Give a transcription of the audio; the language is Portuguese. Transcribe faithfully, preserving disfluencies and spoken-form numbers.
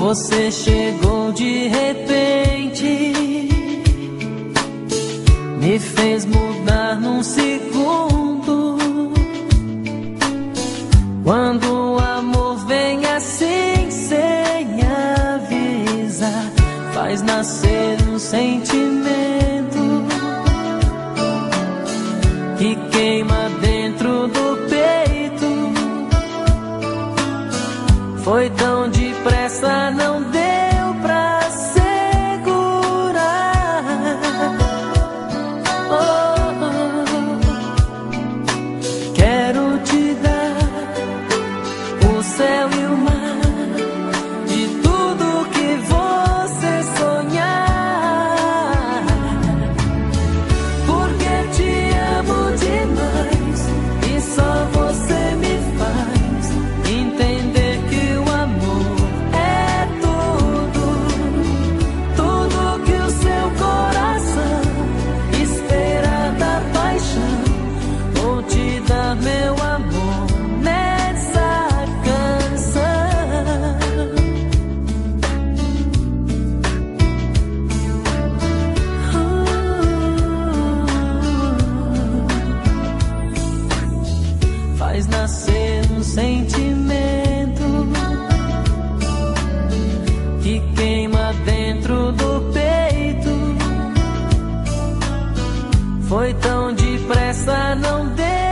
Você chegou de repente, me fez mudar num segundo. Quando o amor vem assim sem avisar, faz nascer um sentimento que queima dentro do peito. Foi tão depressa, não deu pra segurar. Oh, oh. Quero te dar o céu e o mar, de tudo que você sonhar, porque te amo demais e só você me faz entender que o amor é tudo, tudo que o seu coração espera da paixão. Vou te dar meu amor nessa canção. Faz nascer um sentimento que queima dentro do peito. Foi tão depressa, não deu